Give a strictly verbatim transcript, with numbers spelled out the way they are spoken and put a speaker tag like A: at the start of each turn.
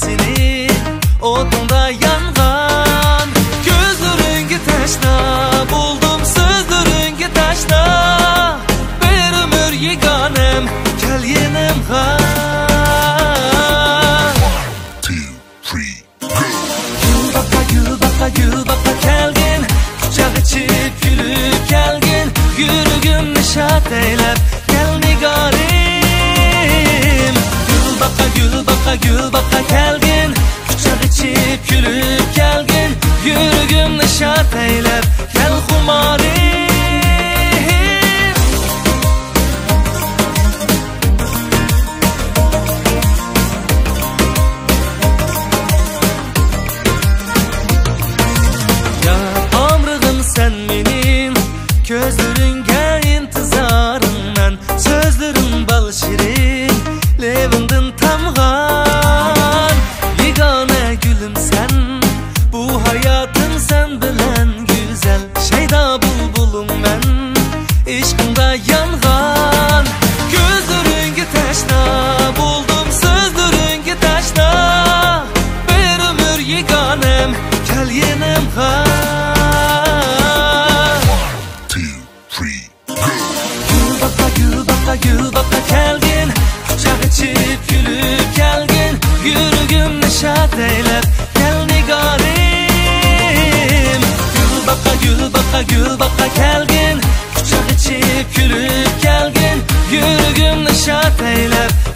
A: seni odunda yangan. Gözleringge taşna buldum sözleringge taşna. Bir ömür yeganem gel yenim ha. Gül baka gül baka gül baka kelgin, kucak içip gülüp kelgin. Yürügüm nişat eylep gel nigarim. Gül baka gül baka gül baka kelgin, kucak içip gülüp kelgin. Yürügüm nişat eylep gel humarim. Sen benim gözleringge intizarımdan, sözlerim bal şirin levimden tamgan. Yegane gülüm sen, bu hayatın sen bilen güzel. Şeyda bulbulum ben, işkında yangan. Gözleringge taşna buldum sözleringge taşna. Bir ömür yeganem gel yenim ha. Gül baka kelgin, kucak içip gülüp kelgin. Yürügüm nişat eylep gel nigarim. Gül baka gül baka gül baka kelgin, kucak içip gülüp kelgin. Yürügüm nişat eylep